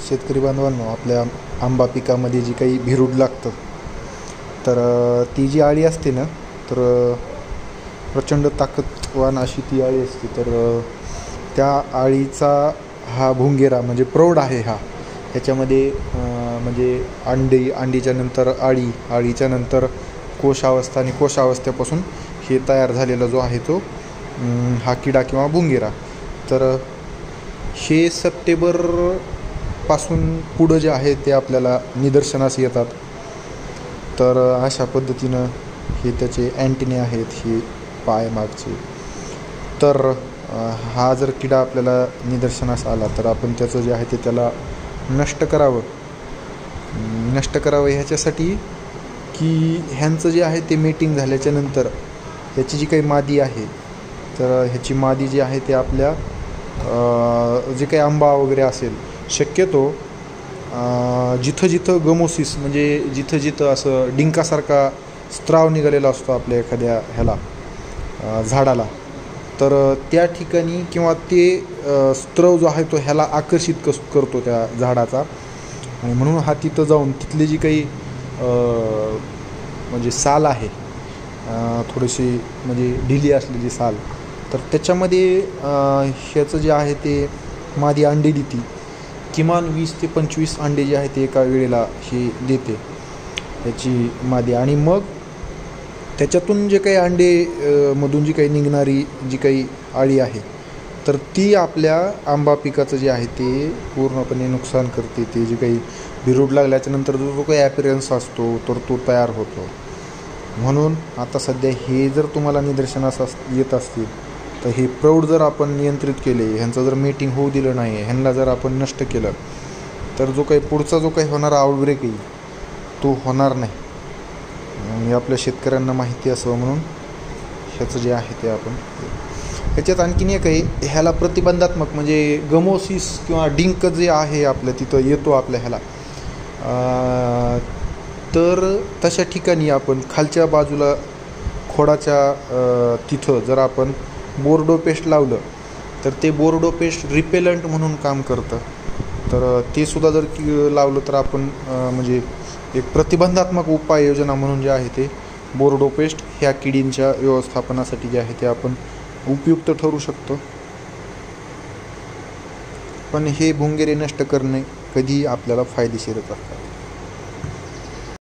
शेतकरी बांधवांनो, आपल्या आंबा पिकामध्ये जी काही भिरूड लागतं, तर ती जी अळी असते ना, तर प्रचंड ताकदवान अशी ती अळी असते. तर त्या अळीचा हा भुंगेरा म्हणजे प्रौढ आहे. ह्याच्यामध्ये म्हणजे अंडीच्या नंतर अळीच्या नंतर कोशावस्था आणि कोशावस्थेपासून हे तयार झालेला जो आहे तो हा किडा किंवा भुंगेरा. तर हे सप्टेंबरपासून पुढं जे आहे ते आपल्याला निदर्शनास येतात. तर अशा पद्धतीनं हे त्याचे अँटिने आहेत, हे पायामागचे. तर हा जर किडा आपल्याला निदर्शनास आला तर आपण त्याचं जे आहे ते त्याला नष्ट करावं ह्याच्यासाठी की ह्यांचं जे आहे ते मीटिंग झाल्याच्या नंतर ह्याची जी काही मादी आहे, तर ह्याची मादी जी आहे ते आपल्या जे काही आंबा वगैरे असेल, शक्यतो जिथं गमोसिस म्हणजे जिथं असं डिंकासारखा स्त्राव निघालेला असतो आपल्या एखाद्या झाडाला, तर त्या ठिकाणी किंवा ते स्त्राव जो आहे तो ह्याला आकर्षित करतो त्या झाडाचा, आणि म्हणून हा तिथं जाऊन तिथली जी काही म्हणजे साल आहे, थोडीशी म्हणजे ढिली असलेली साल, तर त्याच्यामध्ये ह्याचं जे आहे ते मादी अंडे देते. किमान 20 ते 25 अंडे जे आहे ते एका वेळेला ही देते ह्याची मादी. आणि मग त्याच्यातून जे काही अंडे मधून जी काही निघणारी जी काही अळी आहे, तर ती आपल्या आंबा पिकाचं जे आहे ते पूर्णपणे नुकसान करते. ते जे काही भिरूड लागल्याच्या नंतर जो काही ॲपिरन्स असतो तर तो तयार होतो. म्हणून आता सध्या हे जर तुम्हाला निदर्शनास येत असतील, तर हे प्रौढ जर आपण नियंत्रित केले, ह्यांचं जर मीटिंग होऊ दिलं नाही, ह्यांना जर आपण नष्ट केलं, तर जो काही पुढचा जो काही होणारा आउटब्रेक येईल तो होणार नाही. हे आपल्या शेतकऱ्यांना माहिती असावं म्हणून ह्याचं जे आहे ते आपण. ह्याच्यात आणखीन एक आहे, ह्याला प्रतिबंधात्मक म्हणजे गमोसिस किंवा डिंक जे आहे आपल्या तिथं येतो आपल्या ह्याला, तर तशा ठिकाणी आपण खालच्या बाजूला खोडाच्या तिथं जर आपण बोर्डो पेस्ट लावलं, तर ते बोर्डो पेस्ट रिपेलंट म्हणून काम करतं. तर ते सुद्धा जर लावलं तर आपण म्हणजे एक प्रतिबंधात्मक उपाययोजना म्हणून जे आहे ते बोर्डो पेस्ट ह्या किडींच्या व्यवस्थापनासाठी जे आहे ते आपण उपयुक्त ठरू शकतो. पण हे भुंगेरे नष्ट करणे कधी आपल्याला फायदेशीरच असतात.